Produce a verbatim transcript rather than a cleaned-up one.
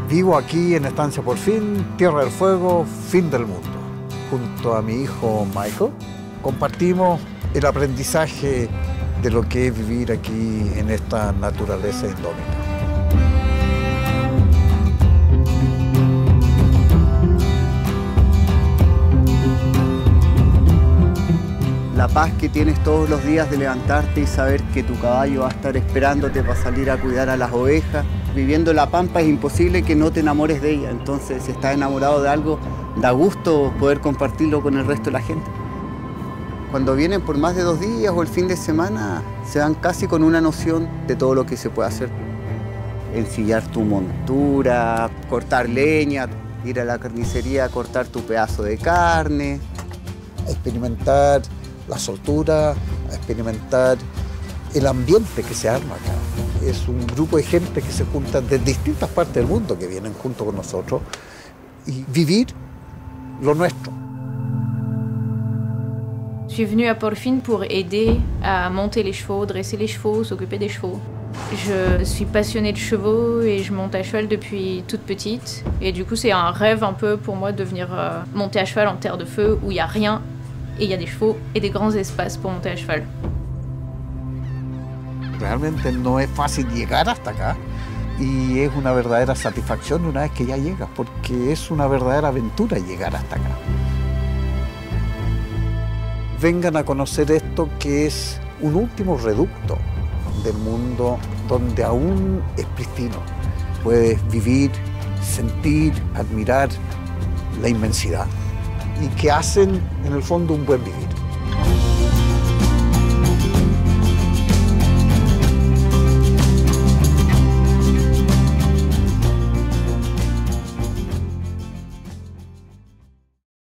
Vivo aquí en Estancia Porfín, Tierra del Fuego, fin del mundo. Junto a mi hijo Michael, compartimos el aprendizaje de lo que es vivir aquí en esta naturaleza indómita. La paz que tienes todos los días de levantarte y saber que tu caballo va a estar esperándote para salir a cuidar a las ovejas. Viviendo la pampa es imposible que no te enamores de ella, entonces si estás enamorado de algo, da gusto poder compartirlo con el resto de la gente. Cuando vienen por más de dos días o el fin de semana, se van casi con una noción de todo lo que se puede hacer. Ensillar tu montura, cortar leña, ir a la carnicería a cortar tu pedazo de carne. Experimentar la soltura, experimentar el ambiente que se arma acá. Es un grupo de gente que se junta de distintas partes del mundo que vienen junto con nosotros y vivir lo nuestro. Je suis venue à Porfín pour aider à monter les chevaux, dresser les chevaux, s'occuper des chevaux. Je suis passionnée de chevaux et je monte à cheval depuis toute petite. Et du coup, c'est un rêve un peu pour moi de venir euh, monter à cheval en terre de feu où il n'y a rien et il y a des chevaux et des grands espaces pour monter à cheval. Realmente no es fácil llegar hasta acá y es una verdadera satisfacción una vez que ya llegas, porque es una verdadera aventura llegar hasta acá. Vengan a conocer esto que es un último reducto del mundo donde aún es pristino. Puedes vivir, sentir, admirar la inmensidad y que hacen en el fondo un buen vivir.